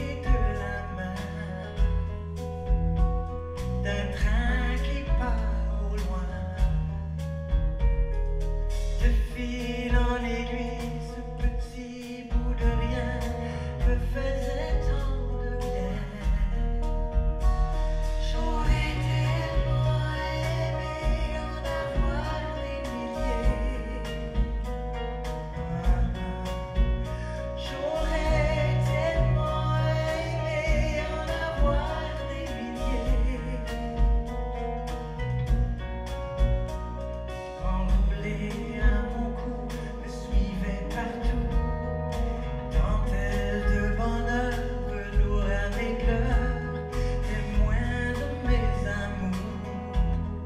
de la main d'un train qui part au loin. De fil en aiguille, ce petit bout de rien me faisait tant de bien. J'aurais tellement aimé en avoir des milliers. J'aurais tellement aimé en avoir des milliers. Enroulé à mon cou, me suivait partout. Dentelle de bonheur, velours à mes pleurs, témoin de mes amours,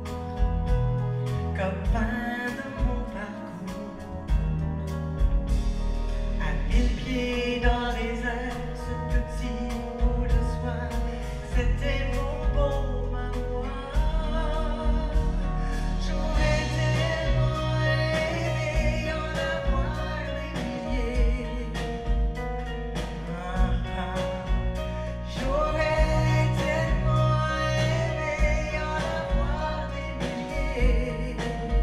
copain de mon parcours. À 1000 pieds dans les airs, ce petit bout de soie, c'était mon baume à moi. J'aurais tellement aimé en avoir des milliers. J'aurais tellement aimé en avoir des milliers.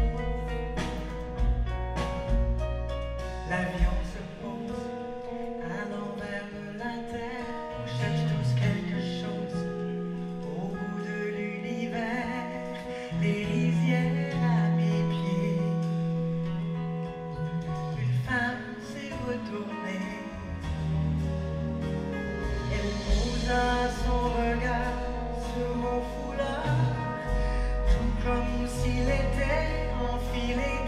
L'avion se pose à l'envers de la terre. On cherche tous quelque chose au bout de l'univers. Les rizières à mes pieds. Une femme s'est retournée. Elle posa son regard sur mon foulard, tout comme s'il était enfilé